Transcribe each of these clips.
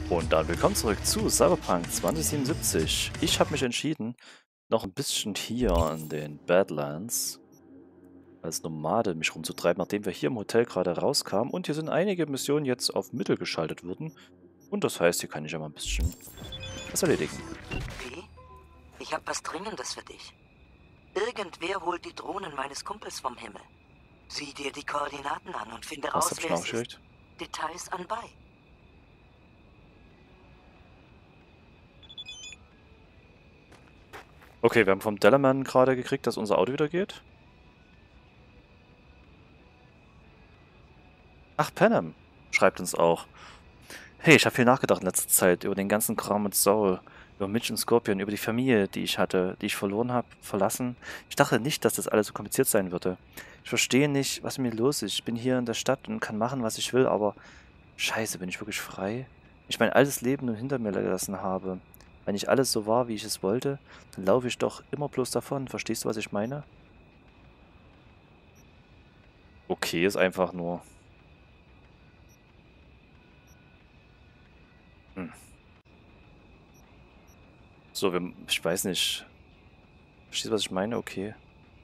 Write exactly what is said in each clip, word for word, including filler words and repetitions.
Und dann willkommen zurück zu Cyberpunk zwanzig siebenundsiebzig. Ich habe mich entschieden, noch ein bisschen hier in den Badlands als Nomade mich rumzutreiben, nachdem wir hier im Hotel gerade rauskamen. Und hier sind einige Missionen jetzt auf Mittel geschaltet worden. Und das heißt, hier kann ich ja mal ein bisschen was erledigen. Wie? Ich habe was Dringendes für dich. Irgendwer holt die Drohnen meines Kumpels vom Himmel. Sieh dir die Koordinaten an und finde Was raus, hab ich wer mir es ist. aufgeschickt? Details anbei. Okay, wir haben vom Dellerman gerade gekriegt, dass unser Auto wieder geht. Ach, Panem schreibt uns auch. Hey, ich habe viel nachgedacht in letzter Zeit über den ganzen Kram mit Soul, über Mitch und Scorpion, über die Familie, die ich hatte, die ich verloren habe, verlassen. Ich dachte nicht, dass das alles so kompliziert sein würde. Ich verstehe nicht, was mit mir los ist. Ich bin hier in der Stadt und kann machen, was ich will, aber scheiße, bin ich wirklich frei? Wenn ich mein altes Leben nun hinter mir gelassen habe, wenn nicht alles so war, wie ich es wollte, dann laufe ich doch immer bloß davon. Verstehst du, was ich meine? Okay, ist einfach nur. Hm. So, wir, ich weiß nicht. Verstehst du, was ich meine? Okay.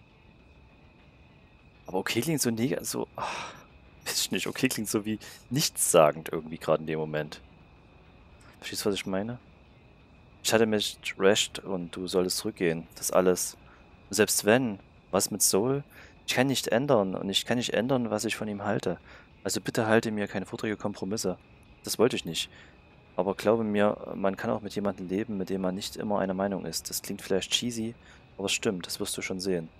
Aber okay klingt so negativ, so, ach, weiß ich nicht, okay klingt so wie nichtssagend irgendwie gerade in dem Moment. Verstehst du, was ich meine? Ich hatte mich trashed und du solltest zurückgehen. Das alles. Und selbst wenn, was mit Soul? Ich kann nicht ändern und ich kann nicht ändern, was ich von ihm halte. Also bitte halte mir keine vorträge Kompromisse. Das wollte ich nicht. Aber glaube mir, man kann auch mit jemandem leben, mit dem man nicht immer einer Meinung ist. Das klingt vielleicht cheesy, aber es stimmt, das wirst du schon sehen.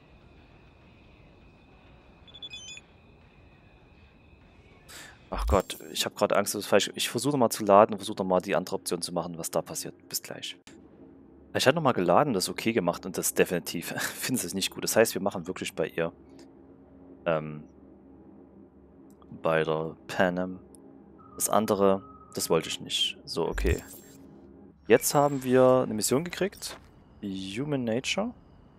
Ach Gott, ich habe gerade Angst, dass es falsch ist. Ich versuche mal zu laden und versuche mal die andere Option zu machen, was da passiert. Bis gleich. Ich hatte nochmal geladen, das okay gemacht und das definitiv findest es nicht gut. Das heißt, wir machen wirklich bei ihr, ähm, bei der Panem. Das andere, das wollte ich nicht. So, okay. Jetzt haben wir eine Mission gekriegt. Human Nature.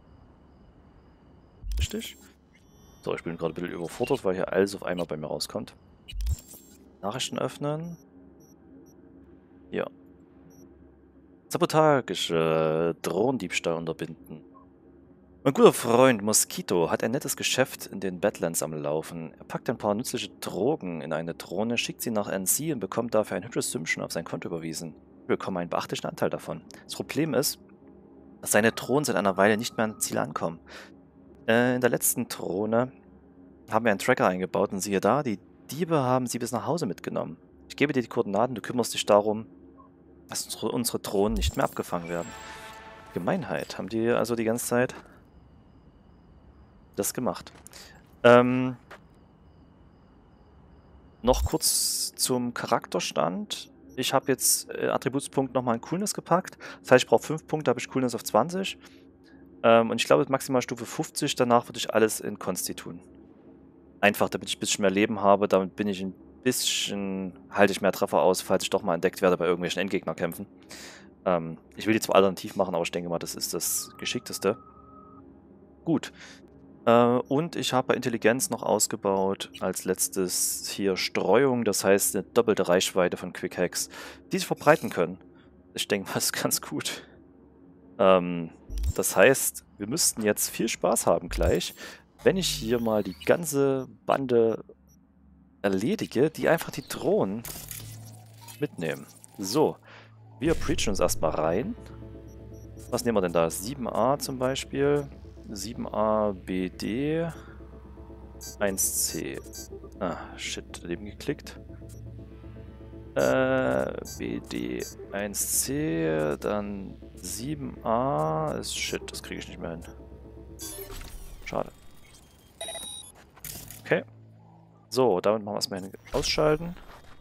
Richtig? So, ich bin gerade ein bisschen überfordert, weil hier alles auf einmal bei mir rauskommt. Nachrichten öffnen. Ja. Sabotage, Drohnendiebstahl unterbinden. Mein guter Freund Mosquito hat ein nettes Geschäft in den Badlands am Laufen. Er packt ein paar nützliche Drogen in eine Drohne, schickt sie nach N C und bekommt dafür ein hübsches Sümmchen auf sein Konto überwiesen. Wir bekommen einen beachtlichen Anteil davon. Das Problem ist, dass seine Drohnen seit einer Weile nicht mehr ans Ziel ankommen. Äh, in der letzten Drohne haben wir einen Tracker eingebaut und siehe da, die Diebe haben sie bis nach Hause mitgenommen. Ich gebe dir die Koordinaten, du kümmerst dich darum, dass unsere, unsere Drohnen nicht mehr abgefangen werden. Gemeinheit. Haben die also die ganze Zeit das gemacht. Ähm, noch kurz zum Charakterstand. Ich habe jetzt äh, Attributspunkt nochmal in Coolness gepackt. Das heißt, ich brauche fünf Punkte, habe ich Coolness auf zwanzig. Ähm, und ich glaube, maximal Stufe fünfzig. Danach würde ich alles in Consti tun. Einfach, damit ich ein bisschen mehr Leben habe. Damit bin ich ein bisschen, halte ich mehr Treffer aus, falls ich doch mal entdeckt werde bei irgendwelchen Endgegnerkämpfen. Ähm, ich will die zwar alternativ machen, aber ich denke mal, das ist das Geschickteste. Gut. Äh, und ich habe Intelligenz noch ausgebaut. Als letztes hier Streuung, das heißt eine doppelte Reichweite von Quick Hacks, die sich verbreiten können. Ich denke mal, das ist ganz gut. Ähm, das heißt, wir müssten jetzt viel Spaß haben gleich, wenn ich hier mal die ganze Bande erledige, die einfach die Drohnen mitnehmen. So, wir preachen uns erstmal rein. Was nehmen wir denn da? sieben a zum Beispiel. sieben a B D. eins C. Ah, shit, daneben geklickt. Äh, B D eins C, dann sieben a. Ist shit, das kriege ich nicht mehr hin. Schade. Okay. So, damit machen wir erstmal hin ausschalten.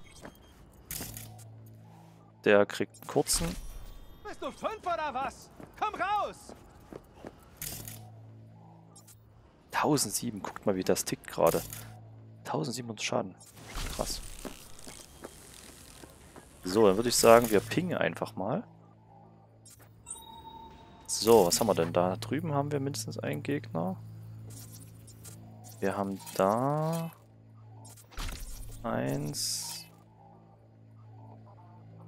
Der kriegt einen kurzen. Bist du fünf oder was? Komm raus! tausendsiebenhundert, guckt mal, wie das tickt gerade. tausendsiebenhundert Schaden. Krass. So, dann würde ich sagen, wir pingen einfach mal. So, was haben wir denn da? Drüben haben wir mindestens einen Gegner. Wir haben da eins.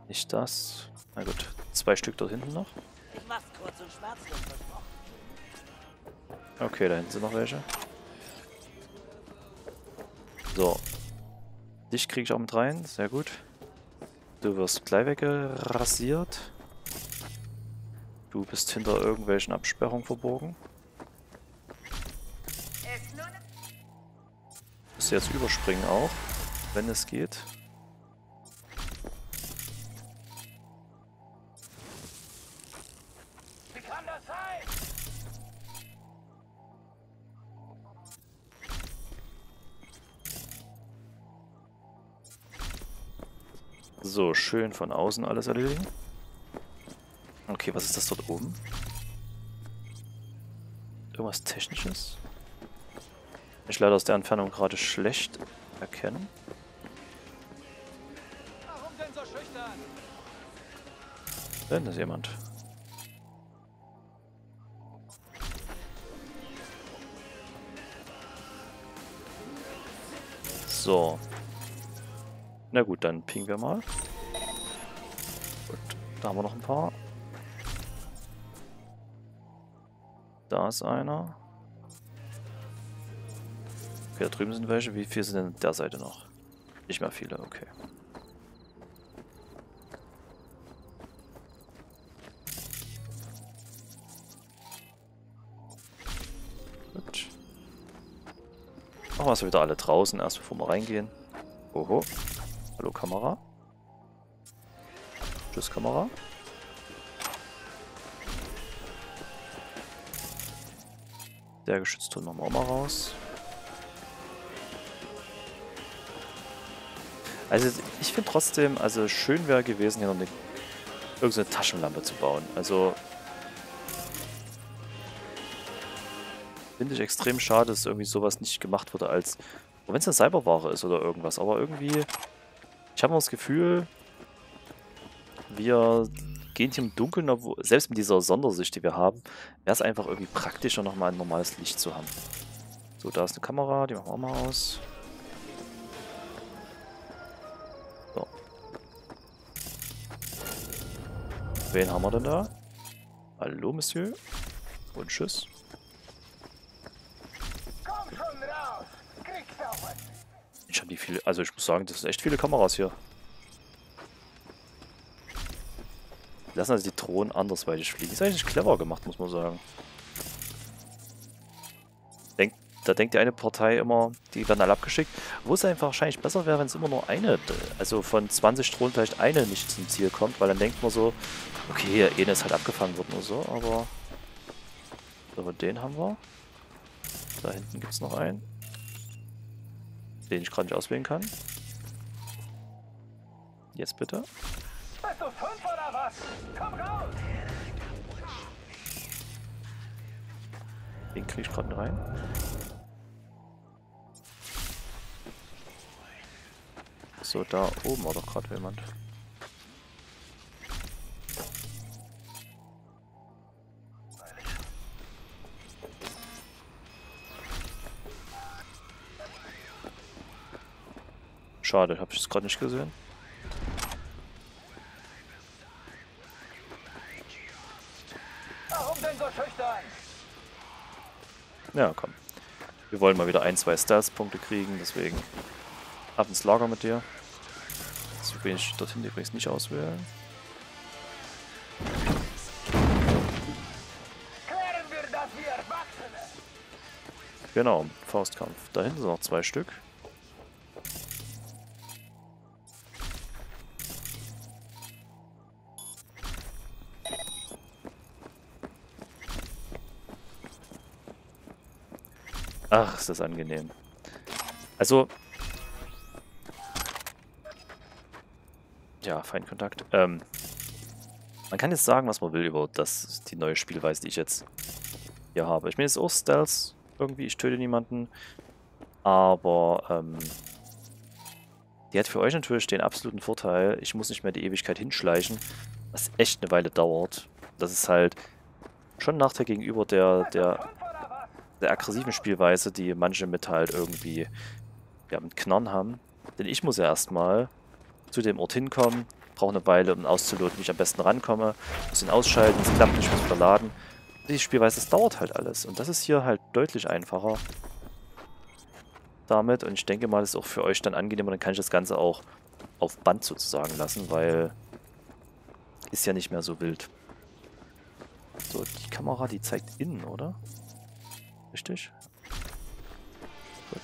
Nicht das. Na gut, zwei Stück dort hinten noch. Ich mach's kurz und schmerzlos versprochen. Okay, da hinten sind noch welche. So. Dich kriege ich auch mit rein, sehr gut. Du wirst gleich weggerasiert. Du bist hinter irgendwelchen Absperrungen verborgen. Musst du jetzt überspringen auch, wenn es geht. Wie kann das sein? So, schön von außen alles erledigen. Okay, was ist das dort oben? Irgendwas Technisches? Ich leider aus der Entfernung gerade schlecht erkennen. Warum denn so schüchtern? Wenn ist jemand. So. Na gut, dann pingen wir mal. Gut, da haben wir noch ein paar. Da ist einer. Okay, da drüben sind welche. Wie viele sind denn der Seite noch? Nicht mehr viele, okay. Gut. Machen wir es wieder alle draußen, erst bevor wir reingehen. Oho. Hallo Kamera. Tschüss Kamera. Der Geschützturm machen wir auch mal raus. Also ich finde trotzdem, also schön wäre gewesen, hier noch eine, irgendeine Taschenlampe zu bauen. Also finde ich extrem schade, dass irgendwie sowas nicht gemacht wurde als, wenn es eine Cyberware ist oder irgendwas. Aber irgendwie, ich habe noch das Gefühl, wir gehen hier im Dunkeln, obwohl, selbst mit dieser Sondersicht, die wir haben, wäre es einfach irgendwie praktischer, nochmal ein normales Licht zu haben. So, da ist eine Kamera, die machen wir auch mal aus. So. Wen haben wir denn da? Hallo, Monsieur. Und tschüss. Komm schon raus! Kriegssauber! Ich habe die viele, also ich muss sagen, das sind echt viele Kameras hier. Lassen also die Drohnen andersweitig fliegen. Ist eigentlich clever gemacht, muss man sagen. Denk, da denkt die eine Partei immer, die werden alle abgeschickt. Wo es einfach wahrscheinlich besser wäre, wenn es immer nur eine, also von zwanzig Drohnen vielleicht eine nicht zum Ziel kommt, weil dann denkt man so, okay, eine ist halt abgefangen worden oder so, aber... So, den haben wir. Da hinten gibt es noch einen. Den ich gerade nicht auswählen kann. Jetzt bitte. Bist du fünf oder was? Komm raus! Den kriege ich gerade rein. So, da oben war doch gerade jemand. Schade, habe ich es gerade nicht gesehen. Warum denn so schüchtern? Ja, komm. Wir wollen mal wieder ein, zwei Stealth-Punkte kriegen, deswegen ab ins Lager mit dir. So will ich dorthin übrigens nicht auswählen. Klären wir das wie Erwachsene! Genau, Faustkampf. Da hinten sind noch zwei Stück. Ach, ist das angenehm. Also... Ja, Feindkontakt. Ähm, man kann jetzt sagen, was man will über das, die neue Spielweise, die ich jetzt hier habe. Ich meine, es ist auch Stealth. Irgendwie, ich töte niemanden. Aber, ähm... die hat für euch natürlich den absoluten Vorteil, ich muss nicht mehr die Ewigkeit hinschleichen, was echt eine Weile dauert. Das ist halt schon ein Nachteil gegenüber der, der, der aggressiven Spielweise, die manche mit halt irgendwie, ja, mit Knarren haben. Denn ich muss ja erstmal zu dem Ort hinkommen, brauche eine Weile, um auszuloten, wie ich am besten rankomme. Muss ihn ausschalten, es klappt nicht, muss wieder laden. Die Spielweise, das dauert halt alles. Und das ist hier halt deutlich einfacher damit. Und ich denke mal, das ist auch für euch dann angenehmer. Dann kann ich das Ganze auch auf Band sozusagen lassen, weil ist ja nicht mehr so wild. So, die Kamera, die zeigt innen, oder? Richtig? Gut.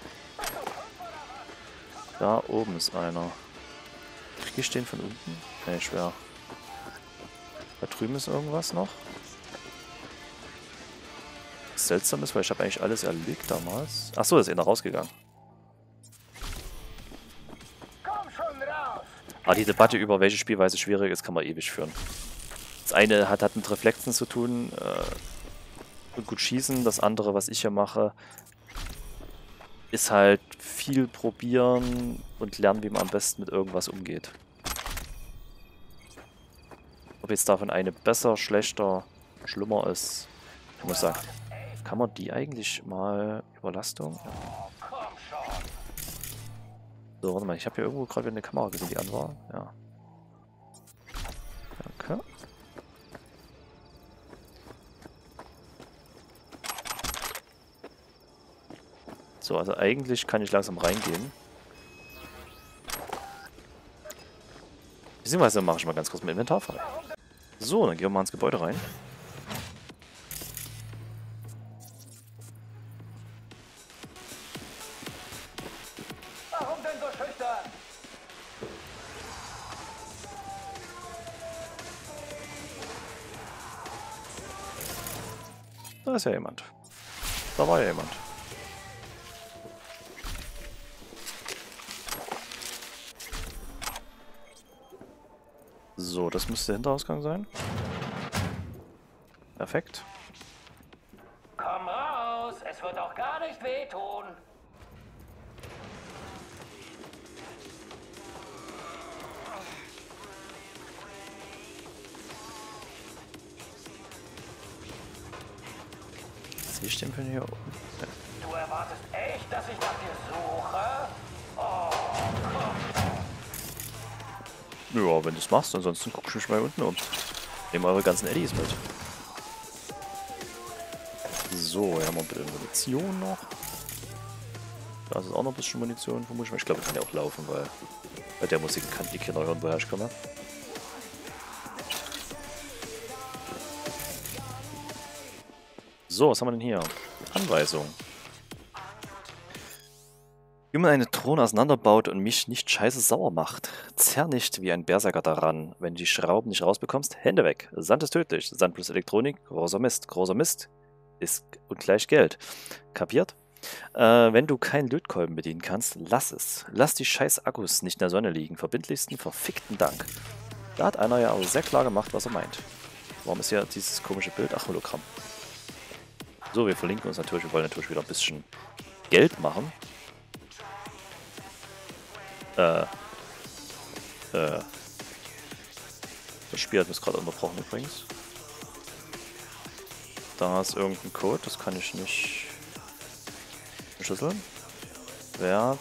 Da oben ist einer. Krieg ich den von unten? Ne, schwer. Da drüben ist irgendwas noch. Was seltsam ist, weil ich habe eigentlich alles erlegt damals. Achso, da ist einer rausgegangen. Aber die Debatte über welche Spielweise schwierig ist, kann man ewig führen. Das eine hat, hat mit Reflexen zu tun äh, und gut schießen. Das andere, was ich hier mache, ist halt viel probieren und lernen, wie man am besten mit irgendwas umgeht. Ob jetzt davon eine besser, schlechter, schlimmer ist, kann man sagen. Kann man die eigentlich mal Überlastung? So, warte mal, ich habe hier irgendwo gerade eine Kamera gesehen, die an war. Ja. Danke. So, also eigentlich kann ich langsam reingehen. Beziehungsweise mache ich mal ganz kurz mein Inventar frei. So, dann gehen wir mal ins Gebäude rein. Warum denn so schüchtern? Da ist ja jemand. Da war ja jemand. So, das müsste der Hinterausgang sein. Perfekt. Komm raus, es wird auch gar nicht wehtun. Sehe ich den für hier oben? Ja. Du erwartest echt, dass ich nach dir suche? Oh, komm. Ja, wenn du es machst, ansonsten guck ich mich mal hier unten um. Nehmt eure ganzen Eddies mit. So, hier haben wir ein bisschen Munition noch. Da ist auch noch ein bisschen Munition, vermutlich. Ich glaube, ich kann ja auch laufen, weil bei der Musik kann die Kinder hören, woher ich komme. So, was haben wir denn hier? Anweisung. Wie man eine Drohne auseinanderbaut und mich nicht scheiße sauer macht. Zerr nicht wie ein Berserker daran. Wenn du die Schrauben nicht rausbekommst, Hände weg. Sand ist tödlich. Sand plus Elektronik, großer Mist. Großer Mist ist ungleich Geld. Kapiert? Äh, wenn du keinen Lötkolben bedienen kannst, lass es. Lass die scheiß Akkus nicht in der Sonne liegen. Verbindlichsten verfickten Dank. Da hat einer ja aber sehr klar gemacht, was er meint. Warum ist ja dieses komische Bild? Ach, Hologramm. So, wir verlinken uns natürlich. Wir wollen natürlich wieder ein bisschen Geld machen. Äh. Äh. Das Spiel hat mich gerade unterbrochen übrigens. Da ist irgendein Code, das kann ich nicht verschlüsseln. Wert.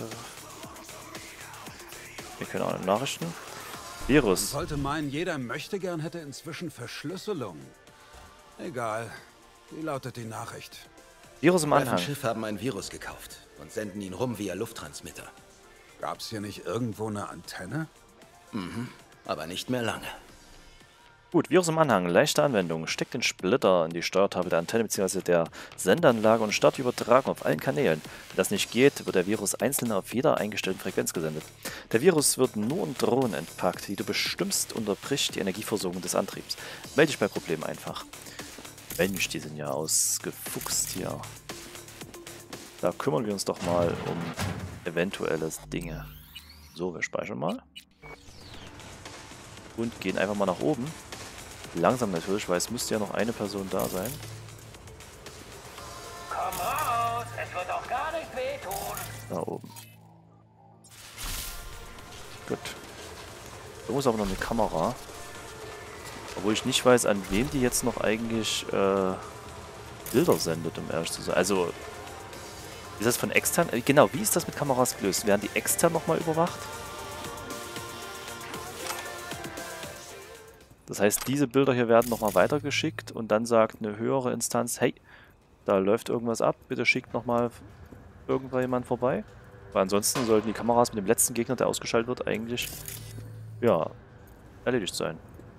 Wir können auch Nachrichten. Virus. Ich sollte meinen, jeder Möchtegern hätte inzwischen Verschlüsselung. Egal. Wie lautet die Nachricht? Virus im Anhang. Schiffe haben ein Virus gekauft und senden ihn rum via Lufttransmitter. Gab's hier nicht irgendwo eine Antenne? Mhm, aber nicht mehr lange. Gut, Virus im Anhang. Leichte Anwendung. Steckt den Splitter in die Steuertafel der Antenne bzw. der Sendeanlage und startet die Übertragung auf allen Kanälen. Wenn das nicht geht, wird der Virus einzeln auf jeder eingestellten Frequenz gesendet. Der Virus wird nur in Drohnen entpackt, die du bestimmst, unterbricht die Energieversorgung des Antriebs. Melde dich bei Problemen einfach. Mensch, die sind ja ausgefuchst hier. Da kümmern wir uns doch mal um eventuelle Dinge. So, wir speichern mal. Und gehen einfach mal nach oben. Langsam natürlich, weil es müsste ja noch eine Person da sein. Komm raus, es wird auch gar nicht wehtun. Da oben. Gut. Da muss aber noch eine Kamera. Obwohl ich nicht weiß, an wem die jetzt noch eigentlich äh, Bilder sendet, um ehrlich zu sein. Also, ist das von extern? Äh, genau, wie ist das mit Kameras gelöst? Werden die extern nochmal überwacht? Das heißt, diese Bilder hier werden nochmal weitergeschickt und dann sagt eine höhere Instanz, hey, da läuft irgendwas ab, bitte schickt nochmal irgendwann jemand vorbei. Weil ansonsten sollten die Kameras mit dem letzten Gegner, der ausgeschaltet wird, eigentlich, ja, erledigt sein.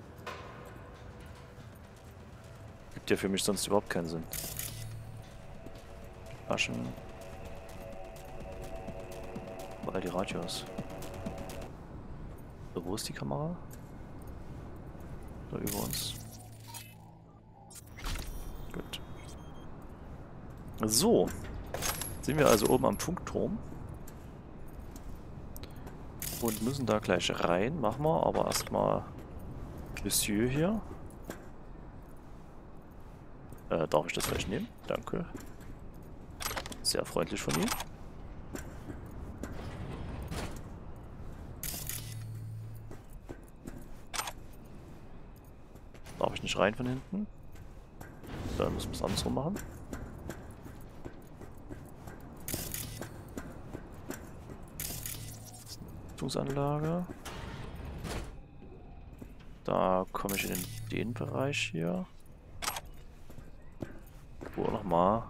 Gibt ja für mich sonst überhaupt keinen Sinn. Taschen. Oder die Radios. So, wo ist die Kamera? Da über uns. Gut. So. Sind wir also oben am Funkturm. Und müssen da gleich rein. Machen wir aber erstmal Monsieur hier. Äh, darf ich das vielleicht nehmen? Danke. Sehr freundlich von ihm. Darf ich nicht rein von hinten? Dann müssen wir es andersrum machen. Anlage. Da komme ich in den, den Bereich hier. Wo nochmal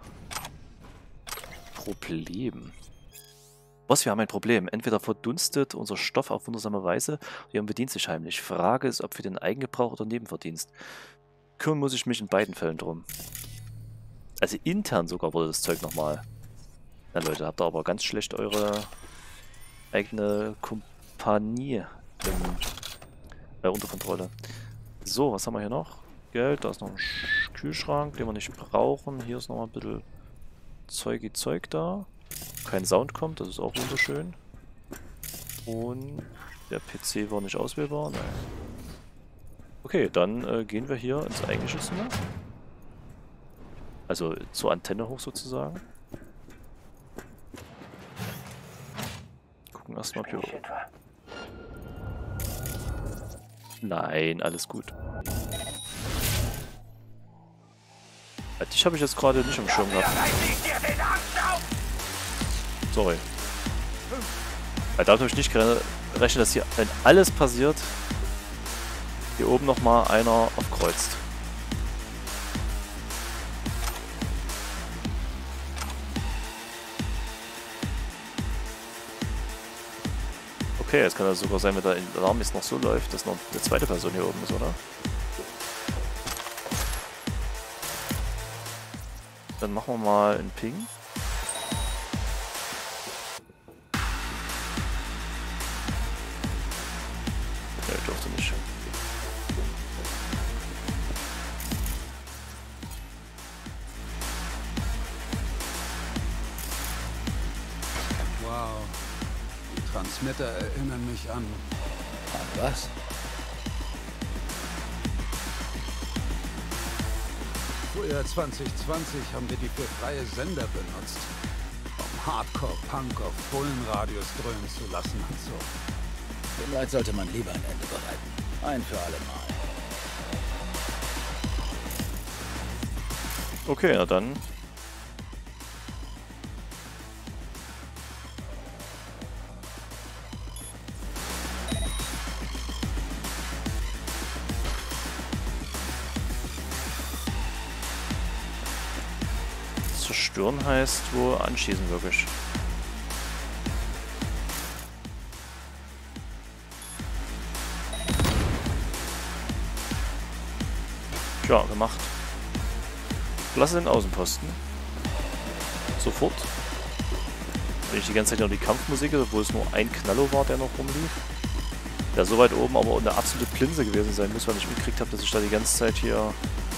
Problem. Was, wir haben ein Problem. Entweder verdunstet unser Stoff auf wundersame Weise, oder jemand bedient sich heimlich. Frage ist, ob für den Eigengebrauch oder Nebenverdienst. Kümmern muss ich mich in beiden Fällen drum. Also intern sogar wurde das Zeug nochmal. Na Leute, habt ihr aber ganz schlecht eure eigene Kompanie im, äh, unter Kontrolle. So, was haben wir hier noch? Geld, da ist noch ein Sch Kühlschrank, den wir nicht brauchen. Hier ist noch mal ein bisschen Zeugi Zeug da. Kein Sound kommt, das ist auch wunderschön. Und der P C war nicht auswählbar. Nein. Okay, dann äh, gehen wir hier ins eigentliche Zimmer. Also zur Antenne hoch sozusagen. Gucken erstmal, ob hier... Nein, alles gut. Ja, dich habe ich jetzt gerade nicht im Schirm gehabt. Sorry. Weil damit habe ich nicht gerechnet, dass hier, wenn alles passiert, hier oben nochmal einer aufkreuzt. Okay, jetzt kann das sogar sein, wenn der Alarm jetzt noch so läuft, dass noch eine zweite Person hier oben ist, oder? Dann machen wir mal einen Ping. Ja, ich durfte nicht. Wow. Die Transmitter erinnern mich an... An was? Frühjahr zwanzig zwanzig haben wir die für freie Sender benutzt. Um Hardcore-Punk auf Bullenradios dröhnen zu lassen und so. Dem Leid sollte man lieber ein Ende bereiten. Ein für alle Mal. Okay, na dann. Zerstören heißt wo anschießen wirklich. Ja, gemacht. Lasse den Außenposten. Sofort. Wenn ich die ganze Zeit noch die Kampfmusik, obwohl es nur ein Knallo war, der noch rumlief. Der so weit oben aber eine absolute Plinse gewesen sein muss, weil ich mitgekriegt habe, dass ich da die ganze Zeit hier...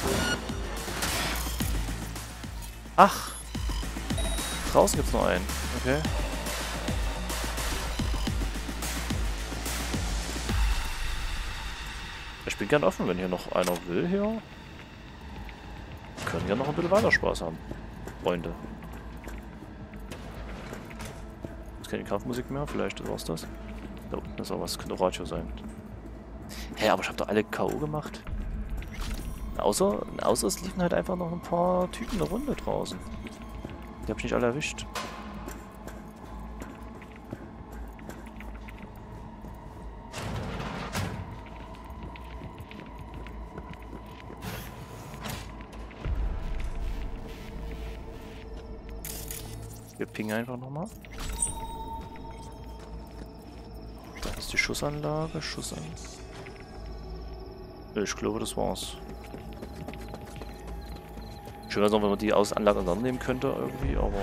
Ach! Draußen gibt es noch einen. Okay. Ich bin gern offen, wenn hier noch einer will hier. Wir können ja noch ein bisschen weiter Spaß haben. Freunde. Ist keine Kampfmusik mehr, vielleicht war's das. Da unten ist auch was, könnte Radio sein. Hä, hey, aber ich habe doch alle K O gemacht. Außer, außer es liefen halt einfach noch ein paar Typen eine Runde draußen. Die habe ich nicht alle erwischt. Wir pingen einfach nochmal. Da ist die Schussanlage. Schussanlage. Ich glaube, das war's. Schön wäre es noch, wenn man die aus Anlage auseinandernehmen könnte irgendwie, aber...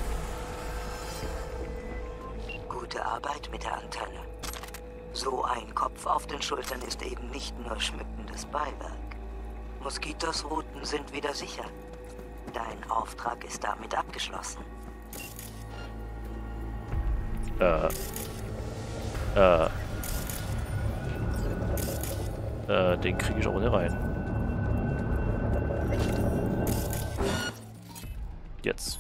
Gute Arbeit mit der Antenne. So ein Kopf auf den Schultern ist eben nicht nur schmückendes Beiwerk. Moskitos Routen sind wieder sicher. Dein Auftrag ist damit abgeschlossen. Äh. Äh. Äh, den kriege ich aber nicht rein. Jetzt.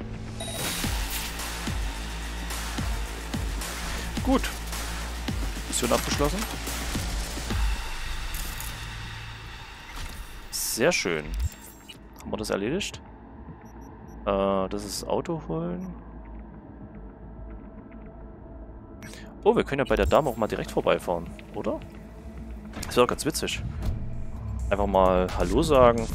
Gut. Mission abgeschlossen. Sehr schön. Haben wir das erledigt? Äh, das ist Auto holen. Oh, wir können ja bei der Dame auch mal direkt vorbeifahren, oder? Das wäre doch ganz witzig. Einfach mal Hallo sagen.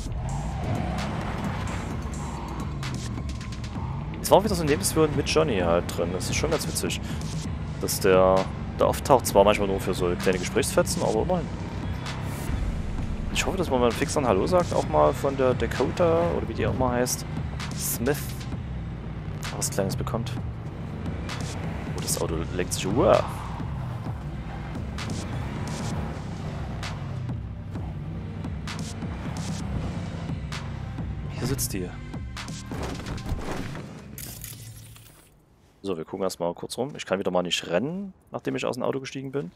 Es war wieder so ein Lebenswürden mit Johnny halt drin. Das ist schon ganz witzig. Dass der da auftaucht. Zwar manchmal nur für so kleine Gesprächsfetzen, aber immerhin. Ich hoffe, dass man mal fix an Hallo sagt, auch mal von der Dakota, oder wie die auch mal heißt. Smith. Was Kleines bekommt. Oh, das Auto lenkt sich. Uah. Hier sitzt die. So, wir gucken erstmal kurz rum. Ich kann wieder mal nicht rennen, nachdem ich aus dem Auto gestiegen bin.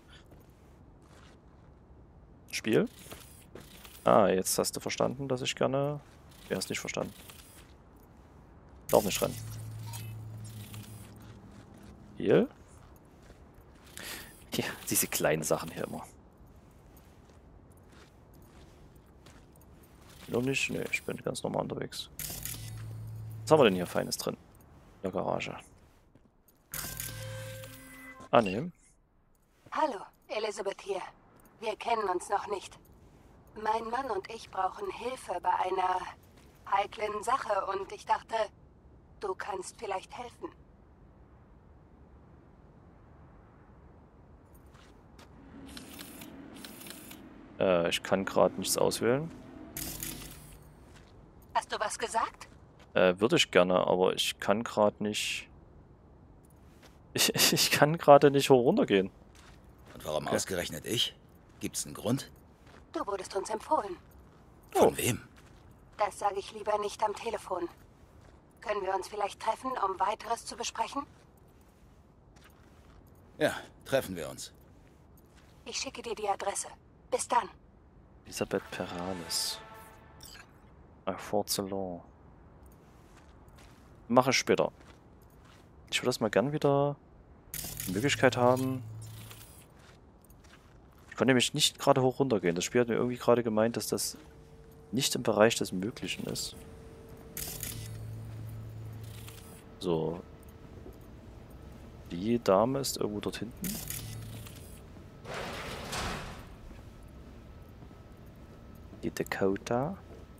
Spiel. Ah, jetzt hast du verstanden, dass ich gerne... Du hast nicht verstanden. Darf nicht rennen. Hier. Ja, diese kleinen Sachen hier immer. Noch nicht? Nee, ich bin ganz normal unterwegs. Was haben wir denn hier Feines drin? In der Garage. Annehmen. Hallo, Elizabeth hier. Wir kennen uns noch nicht. Mein Mann und ich brauchen Hilfe bei einer heiklen Sache und ich dachte, du kannst vielleicht helfen. Äh, ich kann gerade nichts auswählen. Hast du was gesagt? Äh, würde ich gerne, aber ich kann gerade nicht... Ich, ich kann gerade nicht hoch runtergehen. Und warum Okay. ausgerechnet ich? Gibt's einen Grund? Du wurdest uns empfohlen. Von Oh. wem? Das sage ich lieber nicht am Telefon. Können wir uns vielleicht treffen, um weiteres zu besprechen? Ja, treffen wir uns. Ich schicke dir die Adresse. Bis dann. Elisabeth Perales. Ach, Fort Ceylon. Mache ich später. Ich würde erstmal gern wieder die Möglichkeit haben. Ich konnte nämlich nicht gerade hoch runter gehen. Das Spiel hat mir irgendwie gerade gemeint, dass das nicht im Bereich des Möglichen ist. So. Die Dame ist irgendwo dort hinten. Die Dakota.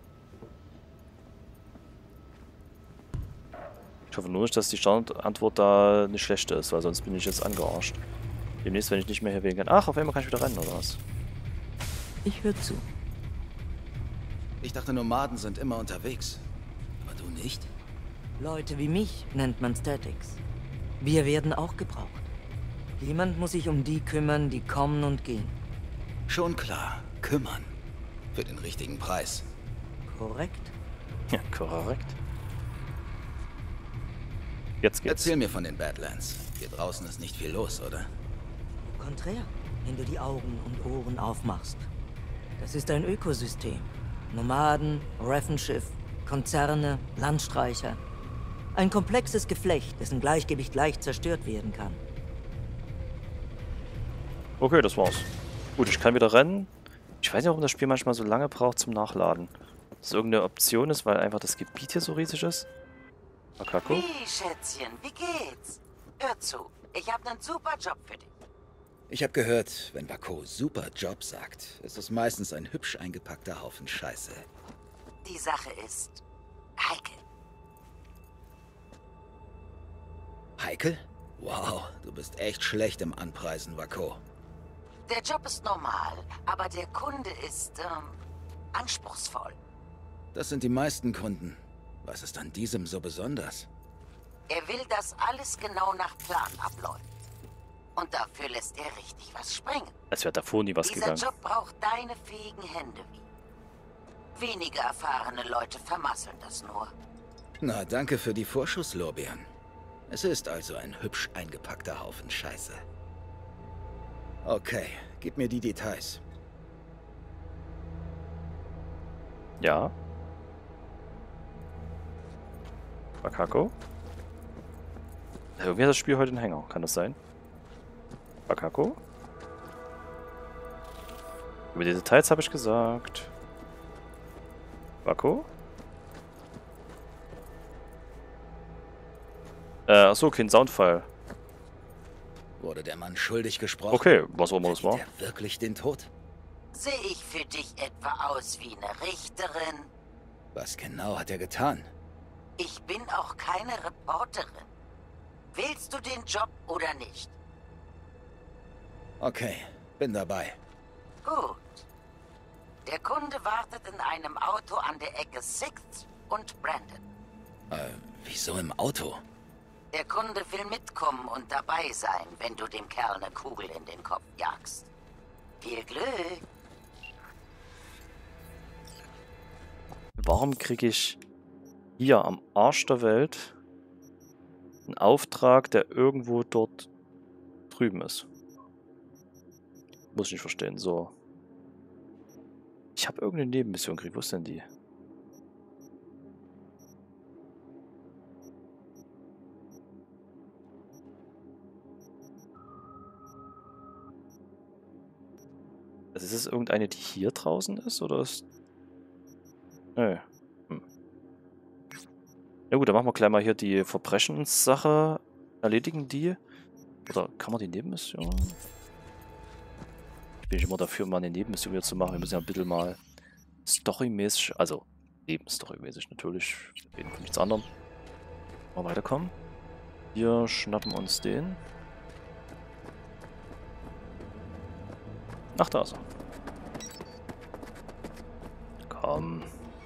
Ich hoffe nur nicht, dass die Standardantwort da nicht schlecht ist, weil sonst bin ich jetzt angearscht. Demnächst, wenn ich nicht mehr hier wählen kann. Ach, auf einmal kann ich wieder rennen, oder was? Ich höre zu. Ich dachte, Nomaden sind immer unterwegs. Aber du nicht? Leute wie mich nennt man Statics. Wir werden auch gebraucht. Jemand muss sich um die kümmern, die kommen und gehen. Schon klar. Kümmern. Für den richtigen Preis. Korrekt? Ja, korrekt. Jetzt geht's. Erzähl mir von den Badlands. Hier draußen ist nicht viel los, oder? Konträr, wenn du die Augen und Ohren aufmachst. Das ist ein Ökosystem. Nomaden, Raffenschiff, Konzerne, Landstreicher. Ein komplexes Geflecht, dessen Gleichgewicht leicht zerstört werden kann. Okay, das war's. Gut, ich kann wieder rennen. Ich weiß nicht, warum das Spiel manchmal so lange braucht zum Nachladen. Dass es irgendeine Option ist, weil einfach das Gebiet hier so riesig ist. Makako. Wie, Schätzchen, wie geht's? Hör zu, ich habe einen super Job für dich. Ich habe gehört, wenn Bako super Job sagt, ist es meistens ein hübsch eingepackter Haufen Scheiße. Die Sache ist heikel. Heikel? Wow, du bist echt schlecht im Anpreisen, Wako. Der Job ist normal, aber der Kunde ist, ähm, anspruchsvoll. Das sind die meisten Kunden. Was ist an diesem so besonders? Er will, dass alles genau nach Plan abläuft. Und dafür lässt er richtig was springen. Als wäre davor nie was Dieser gegangen. Job braucht deine fähigen Hände wie. Weniger erfahrene Leute vermasseln das nur. Na, danke für die Vorschusslorbeeren. Es ist also ein hübsch eingepackter Haufen Scheiße. Okay, gib mir die Details. Ja. Bakako? Irgendwie hat das Spiel heute einen Hänger. Kann das sein? Bakako? Über die Details habe ich gesagt. Bako? Äh, achso, kein Soundfile. Wurde der Mann schuldig gesprochen? Okay, was auch immer das war. Er wirklich den Tod? Sehe ich für dich etwa aus wie eine Richterin? Was genau hat er getan? Ich bin auch keine Reporterin. Willst du den Job oder nicht? Okay, bin dabei. Gut. Der Kunde wartet in einem Auto an der Ecke sixth und Brandon. Äh, wieso im Auto? Der Kunde will mitkommen und dabei sein, wenn du dem Kerl eine Kugel in den Kopf jagst. Viel Glück! Warum kriege ich hier am Arsch der Welt einen Auftrag, der irgendwo dort drüben ist? Muss ich nicht verstehen. So. Ich habe irgendeine Nebenmission gekriegt. Wo ist denn die? Also ist es irgendeine, die hier draußen ist? Oder ist... Nö. Hm. Ja gut, dann machen wir gleich mal hier die Verbrechenssache. Erledigen die. Oder kann man die Nebenmission? Ich bin immer dafür, mal eine Nebenmission wieder zu machen. Wir müssen ja ein bisschen mal storymäßig, also nebenstorymäßig natürlich, reden von nichts anderem. Mal weiterkommen. Wir schnappen uns den. Ach, da ist er. Komm.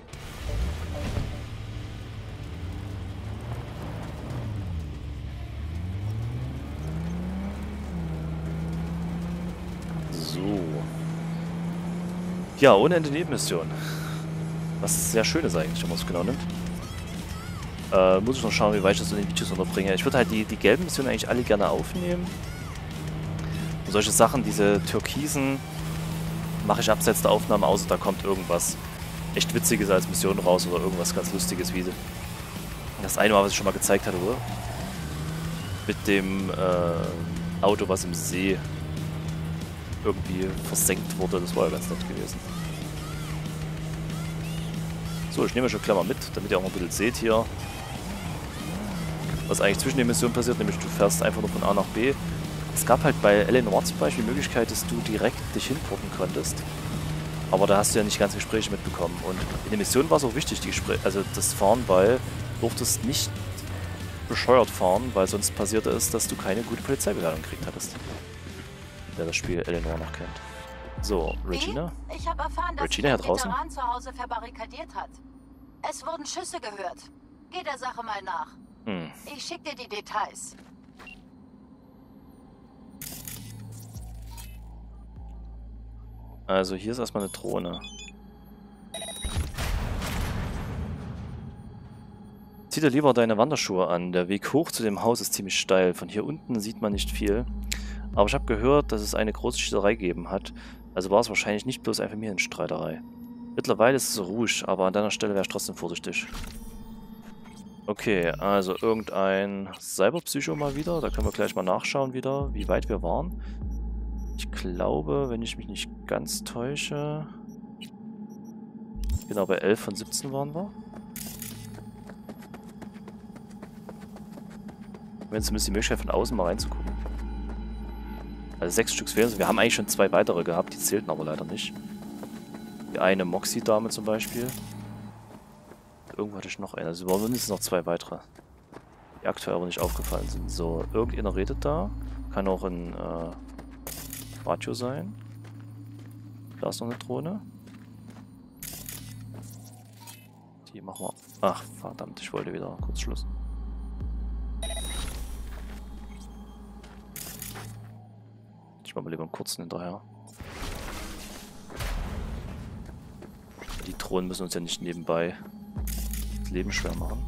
So. Ja, ohne Ende Nebenmission. Was sehr schön ist eigentlich, wenn man es genau nimmt. Äh, muss ich noch schauen, wie weit ich das in den Videos unterbringe. Ich würde halt die, die gelben Missionen eigentlich alle gerne aufnehmen. Und solche Sachen, diese Türkisen, mache ich abseits der Aufnahme, außer da kommt irgendwas echt Witziges als Mission raus oder irgendwas ganz Lustiges wie das eine Mal, was ich schon mal gezeigt hatte, oder? Mit dem äh, Auto, was im See irgendwie versenkt wurde. Das war ja ganz nett gewesen. So, ich nehme schon gleich mal mit, damit ihr auch mal ein bisschen seht hier, was eigentlich zwischen den Missionen passiert, nämlich du fährst einfach nur von A nach B. Es gab halt bei L A Noire zum Beispiel die Möglichkeit, dass du direkt dich hinporten konntest. Aber da hast du ja nicht ganz Gespräche mitbekommen. Und in der Mission war es auch wichtig, die Gespräche, also das Fahren, weil du durftest nicht bescheuert fahren, weil sonst passierte es, dass du keine gute Polizeibekleidung gekriegt hattest. Wer das Spiel L A Noire noch kennt. So, Regina. Wie? Ich habe erfahren, dass Regina sich hier ein draußen. Veteran zu Hause verbarrikadiert hat. Es wurden Schüsse gehört. Geh der Sache mal nach. Hm. Ich schicke dir die Details. Also hier ist erstmal eine Drohne. Zieh dir lieber deine Wanderschuhe an. Der Weg hoch zu dem Haus ist ziemlich steil. Von hier unten sieht man nicht viel. Aber ich habe gehört, dass es eine große Schießerei gegeben hat. Also war es wahrscheinlich nicht bloß eine Familienstreiterei. Mittlerweile ist es ruhig, aber an deiner Stelle wäre ich trotzdem vorsichtig. Okay, also irgendein Cyberpsycho mal wieder. Da können wir gleich mal nachschauen wieder, wie weit wir waren. Ich glaube, wenn ich mich nicht ganz täusche... Genau, bei elf von siebzehn waren wir. Wir haben zumindest die Möglichkeit, von außen mal reinzugucken. Also sechs Stück fehlen. Wir haben eigentlich schon zwei weitere gehabt, die zählten aber leider nicht. Die eine Moxie-Dame zum Beispiel. Irgendwo hatte ich noch eine. Also wir waren mindestens noch zwei weitere. die aktuell aber nicht aufgefallen sind. So, irgendeiner redet da. Kann auch ein äh, Radio sein. Da ist noch eine Drohne. Die machen wir... Ach, verdammt, ich wollte wieder kurz Schluss. Ich mache mal lieber einen kurzen hinterher. Die Drohnen müssen uns ja nicht nebenbei das Leben schwer machen.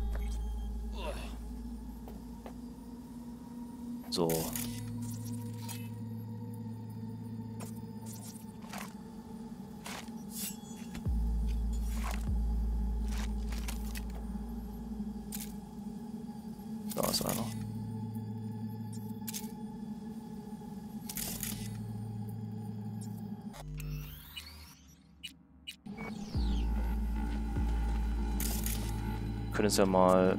So. Da ist einer. Wir können es ja mal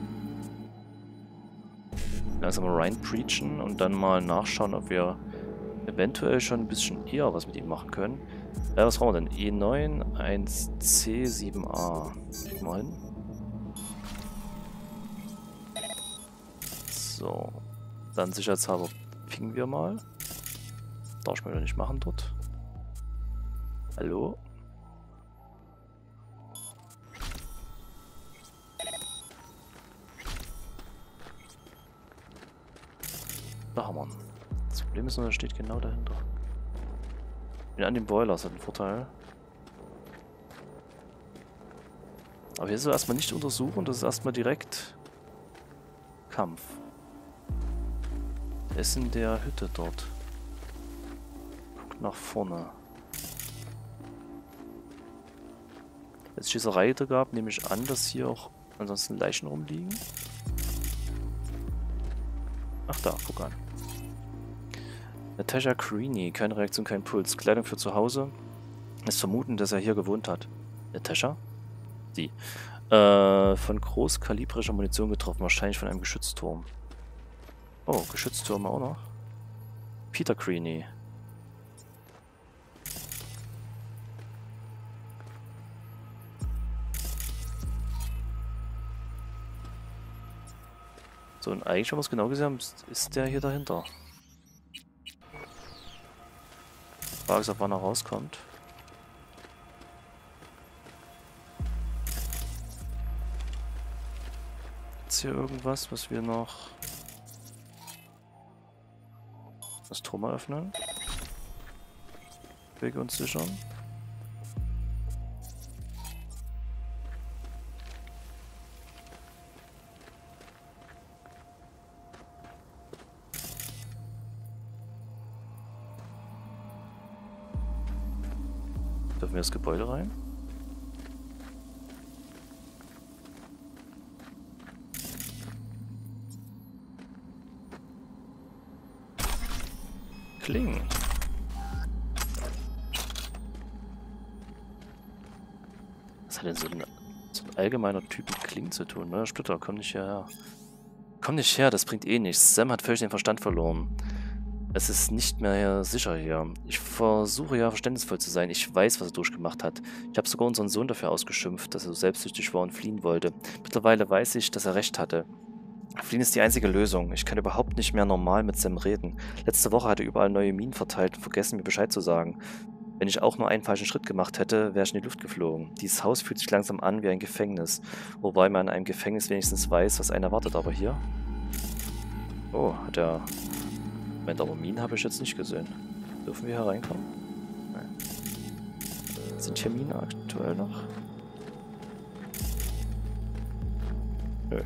langsam mal rein preachen und dann mal nachschauen, ob wir eventuell schon ein bisschen eher was mit ihm machen können. Äh, was brauchen wir denn? E neun, eins C, sieben A. Mal hin. So. Dann sicherheitshalber pingen wir mal. Darf ich mal wieder nicht machen dort. Hallo? Da haben wir ihn. Das Problem ist nur, er steht genau dahinter. Ich bin an dem Boiler, das hat einen Vorteil. Aber hier ist er erstmal nicht untersuchen, das ist erstmal direkt Kampf. Er ist in der Hütte dort. Guckt nach vorne. Wenn es Schießerei da gab, nehme ich an, dass hier auch ansonsten Leichen rumliegen. Ach da, guck an. Natasha Creaney, keine Reaktion, kein Puls. Kleidung für zu Hause. Es vermuten, dass er hier gewohnt hat. Natasha? Sie. Äh, von großkalibrischer Munition getroffen, wahrscheinlich von einem Geschützturm. Oh, Geschützturm auch noch. Peter Creaney. So, und eigentlich, wenn wir es genau gesehen haben, ist der hier dahinter. Frage ist, ob wann er rauskommt. Ist hier irgendwas, was wir noch... Das Tor mal öffnen. Wege uns sichern. Dürfen wir das Gebäude rein? Klingen. Was hat denn so ein, so ein allgemeiner Typ mit Klingen zu tun? Ne? Splitter, komm nicht hierher. Komm nicht her, das bringt eh nichts. Sam hat völlig den Verstand verloren. Es ist nicht mehr sicher hier. Ich versuche ja verständnisvoll zu sein. Ich weiß, was er durchgemacht hat. Ich habe sogar unseren Sohn dafür ausgeschimpft, dass er so selbstsüchtig war und fliehen wollte. Mittlerweile weiß ich, dass er recht hatte. Fliehen ist die einzige Lösung. Ich kann überhaupt nicht mehr normal mit Sam reden. Letzte Woche hat er überall neue Minen verteilt und vergessen, mir Bescheid zu sagen. Wenn ich auch nur einen falschen Schritt gemacht hätte, wäre ich in die Luft geflogen. Dieses Haus fühlt sich langsam an wie ein Gefängnis. Wobei man in einem Gefängnis wenigstens weiß, was einen erwartet. Aber hier... Oh, hat er... Moment, aber Minen habe ich jetzt nicht gesehen. Dürfen wir hier reinkommen? Nein. Sind hier Minen aktuell noch? Nö.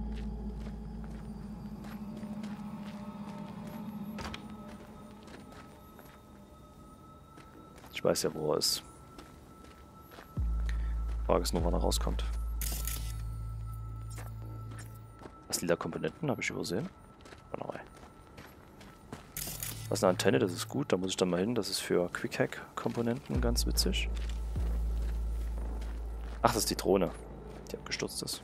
Ich weiß ja, wo er ist. Frage ist nur, wann er rauskommt. Was lila Komponenten habe ich übersehen? Genau. Das ist eine Antenne, das ist gut, da muss ich dann mal hin. Das ist für Quick-Hack-Komponenten ganz witzig. Ach, das ist die Drohne, die abgestürzt ist.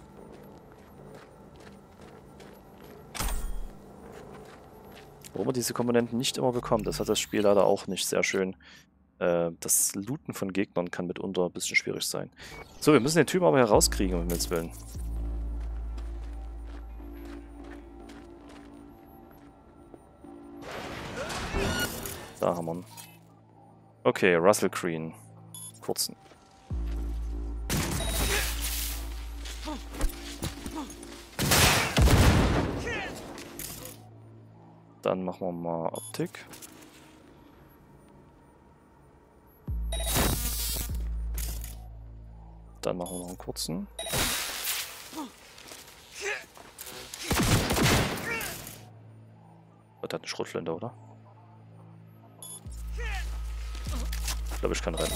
Warum man diese Komponenten nicht immer bekommt, das hat das Spiel leider auch nicht sehr schön. Äh, das Looten von Gegnern kann mitunter ein bisschen schwierig sein. So, wir müssen den Typen aber herauskriegen, um Himmels Willen. Da haben wir ihn. Okay, Russell Green. Kurzen. Dann machen wir mal Optik. Dann machen wir noch einen kurzen. Oh, der hat eine Schrotflinte, oder? Ich glaube, ich kann rennen.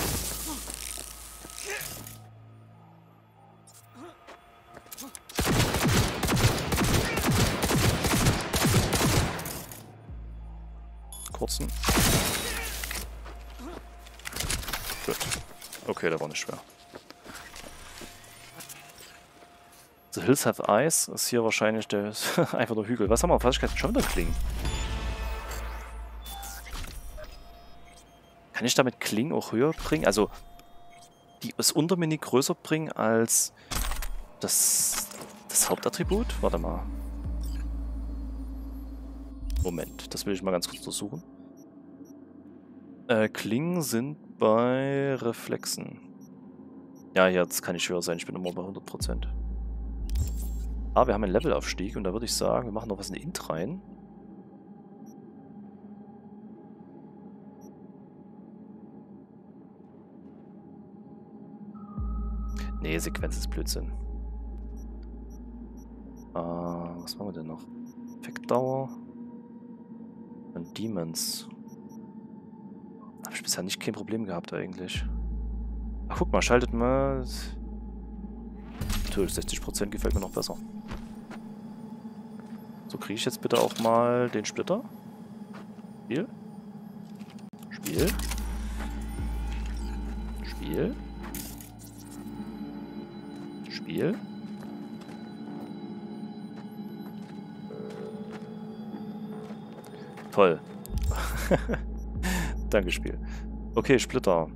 Kurzen. Gut. Okay, der war nicht schwer. The Hills Have Eyes ist hier wahrscheinlich der einfach nur Hügel. Was haben wir auf Fertigkeit? Schon wieder Klingen. Kann ich damit Klingen auch höher bringen? Also die, das Untermenü größer bringen als das, das Hauptattribut? Warte mal. Moment, das will ich mal ganz kurz untersuchen. Äh, Klingen sind bei Reflexen. Ja, jetzt kann ich höher sein. Ich bin immer bei hundert Prozent. Ah, wir haben einen Levelaufstieg und da würde ich sagen, wir machen noch was in Int rein. Nee, Sequenz ist Blödsinn. Äh, was machen wir denn noch? Effektdauer. Und Demons. Habe ich bisher nicht kein Problem gehabt eigentlich. Ach, guck mal, schaltet mal. Natürlich, sechzig Prozent gefällt mir noch besser. So, kriege ich jetzt bitte auch mal den Splitter. Spiel. Spiel. Spiel. Spiel. Toll. Danke, Spiel. Okay, Splitter.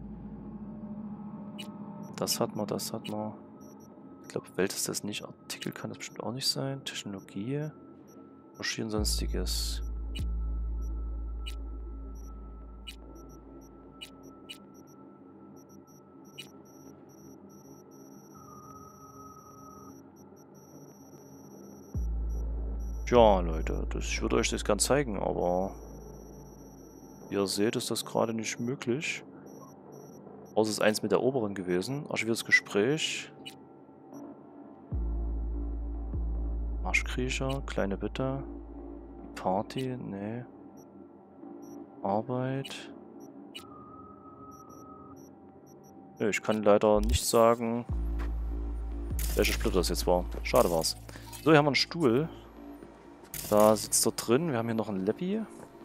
Das hat man, das hat man. Ich glaube, Welt ist das nicht. Artikel kann das bestimmt auch nicht sein. Technologie. Maschinen, sonstiges. Ja, Leute, das, ich würde euch das gerne zeigen, aber wie ihr seht, ist das gerade nicht möglich. Außer es ist eins mit der oberen gewesen. Archiviertes Gespräch. Marschkriecher, kleine Bitte. Party, nee. Arbeit. Nee, ich kann leider nicht sagen, welcher Splitter das jetzt war. Schade war's. So, hier haben wir einen Stuhl. Da sitzt er drin. Wir haben hier noch einen Leppi.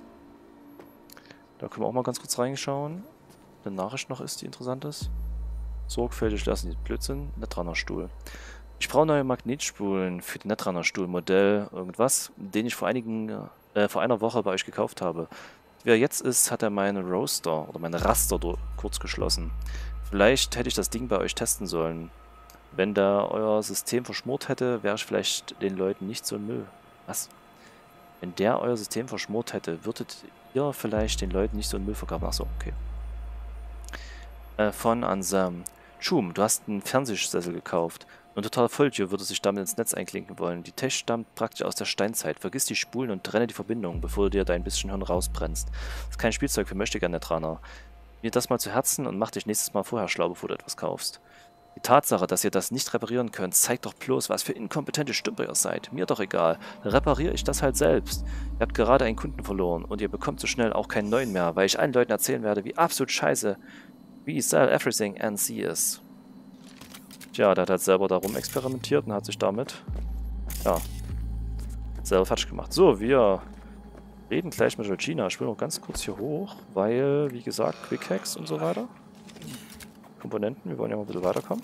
Da können wir auch mal ganz kurz reinschauen. Eine Nachricht noch ist, die interessant ist. Sorgfältig lassen, die Blödsinn. Netrunner-Stuhl. Ich brauche neue Magnetspulen für den Netrunner-Stuhl. Modell irgendwas, den ich vor einigen, äh, vor einer Woche bei euch gekauft habe. Wie er jetzt ist, hat er meine Roaster oder meine Raster kurz geschlossen. Vielleicht hätte ich das Ding bei euch testen sollen. Wenn da euer System verschmort hätte, wäre ich vielleicht den Leuten nicht so ein Müll. Was? Wenn der euer System verschmort hätte, würdet ihr vielleicht den Leuten nicht so einen Müll verkaufen. Achso, okay. Äh, von Ansam. Schum, du hast einen Fernsehsessel gekauft. Ein totaler Volltür würde sich damit ins Netz einklinken wollen. Die Tech stammt praktisch aus der Steinzeit. Vergiss die Spulen und trenne die Verbindung, bevor du dir dein bisschen Hirn rausbrennst. Das ist kein Spielzeug für Möchtegern-Netrunner. Mir das mal zu Herzen und mach dich nächstes Mal vorher schlau, bevor du etwas kaufst. Die Tatsache, dass ihr das nicht reparieren könnt, zeigt doch bloß, was für inkompetente Stümper ihr seid. Mir doch egal. Dann repariere ich das halt selbst. Ihr habt gerade einen Kunden verloren und ihr bekommt so schnell auch keinen neuen mehr, weil ich allen Leuten erzählen werde, wie absolut scheiße we sell everything and see is. Tja, der hat halt selber darum experimentiert und hat sich damit, ja, selber fertig gemacht. So, wir reden gleich mit Georgina. Ich will noch ganz kurz hier hoch, weil, wie gesagt, Quick Hacks und so weiter. Komponenten, wir wollen ja mal ein bisschen weiterkommen.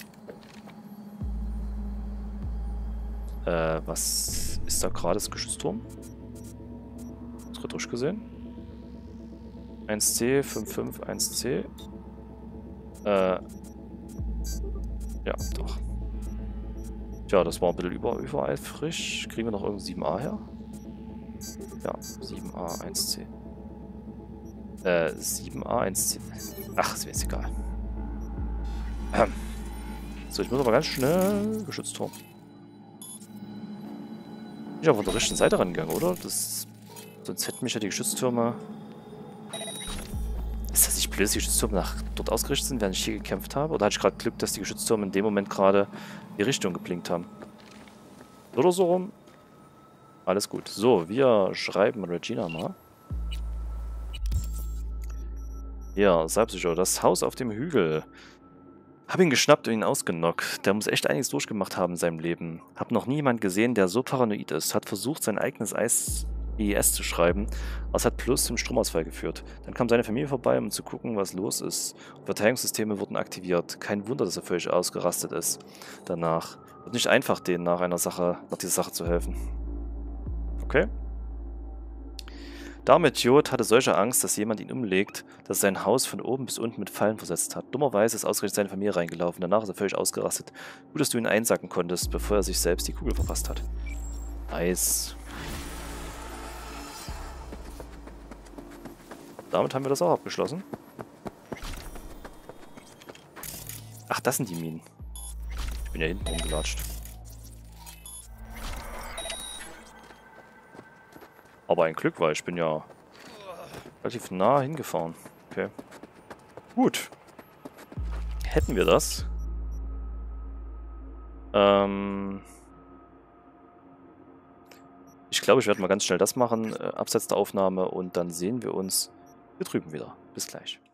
Äh, was ist da gerade das Geschützturm? Das wird durchgesehen. eins C, fünf fünf, eins C. Äh, ja, doch. Tja, das war ein bisschen über, überall frisch. Kriegen wir noch irgendein sieben A her? Ja, sieben A, eins C. Äh, sieben A, eins. Ach, ist mir jetzt egal. Ähm. So, ich muss aber ganz schnell. Geschützturm. Bin ich auf der richtigen Seite rangegangen, oder? Das, sonst hätten mich ja die Geschütztürme. Ist das nicht blöd, dass die Geschütztürme nach dort ausgerichtet sind, während ich hier gekämpft habe? Oder hatte ich gerade Glück, dass die Geschütztürme in dem Moment gerade die Richtung geblinkt haben? Oder so rum? Alles gut. So, wir schreiben Regina mal. Ja, Salbsicher, das Haus auf dem Hügel. Hab ihn geschnappt und ihn ausgenockt. Der muss echt einiges durchgemacht haben in seinem Leben. Hab noch nie jemanden gesehen, der so paranoid ist. Hat versucht, sein eigenes Eis I S zu schreiben, aber es hat bloß zum Stromausfall geführt. Dann kam seine Familie vorbei, um zu gucken, was los ist. Verteidigungssysteme wurden aktiviert. Kein Wunder, dass er völlig ausgerastet ist. Danach. Wird nicht einfach, denen nach einer Sache, nach dieser Sache zu helfen. Okay. Der arme Idiot hatte solche Angst, dass jemand ihn umlegt, dass er sein Haus von oben bis unten mit Fallen versetzt hat. Dummerweise ist ausgerechnet seine Familie reingelaufen. Danach ist er völlig ausgerastet. Gut, dass du ihn einsacken konntest, bevor er sich selbst die Kugel verpasst hat. Nice. Damit haben wir das auch abgeschlossen. Ach, das sind die Minen. Ich bin ja hinten rumgelatscht. Aber ein Glück, weil ich bin ja relativ nah hingefahren. Okay. Gut. Hätten wir das. Ähm ich glaube, ich werde mal ganz schnell das machen. Äh, Abseits der Aufnahme und dann sehen wir uns hier drüben wieder. Bis gleich.